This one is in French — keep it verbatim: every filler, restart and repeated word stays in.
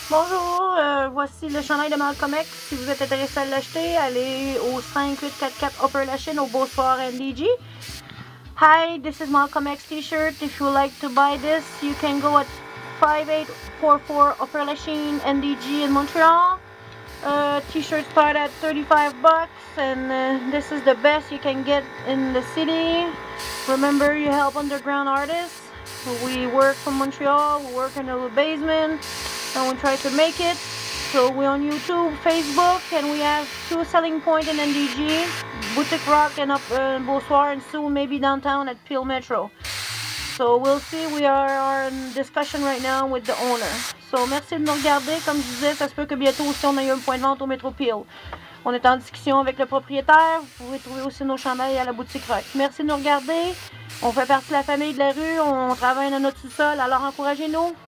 Bonjour, euh, voici le chandail de Malcolm X. Si vous êtes intéressé à l'acheter, allez au cinq huit quatre quatre Upper Lachine au Beausoir N D G. Hi, this is Malcolm X t-shirt. If you would like to buy this, you can go at five eight four four Upper Lachine N D G in Montreal. Uh, t-shirts start at thirty-five bucks, and uh, this is the best you can get in the city. Remember, you help underground artists. We work from Montreal, we work in a little basement, and we try to make it. So we're on YouTube, Facebook, and we have two selling points in N D G, Boutique Rock and up uh, Beausoir, and soon maybe downtown at Peel Metro. So we'll see, we are, are in discussion right now with the owner. So merci de nous regarder, comme je disais, ça se peut que bientôt aussi on ait un point de vente au Métro Peel. On est en discussion avec le propriétaire, vous pouvez trouver aussi nos chandails à la Boutique Rock. Merci de nous regarder, on fait partie de la famille de la rue, on travaille dans notre sous-sol, alors encouragez-nous.